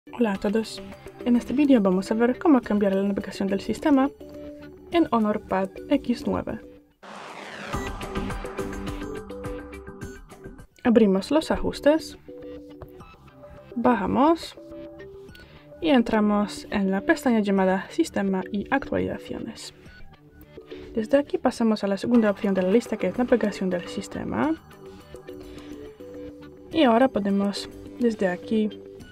Hola a todos, en este vídeo vamos a ver cómo cambiar la navegación del sistema en HonorPad X9. Abrimos los ajustes, bajamos y entramos en la pestaña llamada Sistema y Actualizaciones. Desde aquí pasamos a la segunda opción de la lista, que es Navegación del sistema. Y ahora podemos desde aquí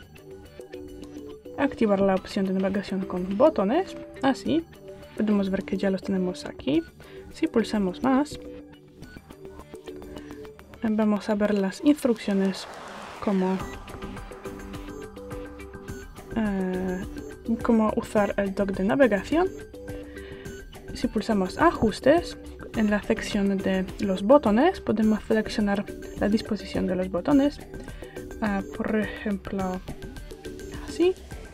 activar la opción de navegación con botones, así. Podemos ver que ya los tenemos aquí. Si pulsamos más, vamos a ver las instrucciones como cómo usar el dock de navegación. Si pulsamos ajustes, en la sección de los botones podemos seleccionar la disposición de los botones, por ejemplo así.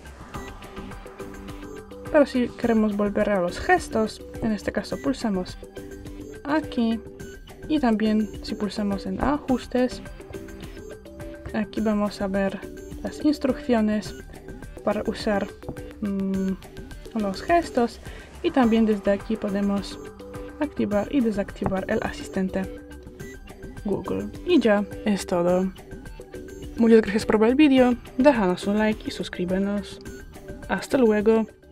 Pero si queremos volver a los gestos, en este caso pulsamos aquí, y también si pulsamos en ajustes, aquí vamos a ver las instrucciones para usar los gestos, y también desde aquí podemos activar y desactivar el asistente Google. Y ya es todo. Muchas gracias por ver el vídeo, déjanos un like y suscríbenos. Hasta luego.